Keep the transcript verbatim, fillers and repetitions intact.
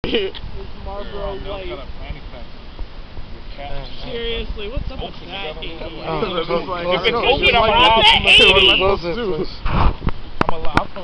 It's Marlboro Light. Seriously, what's up with that eighty? If it's open, I'm out. What's that eighty?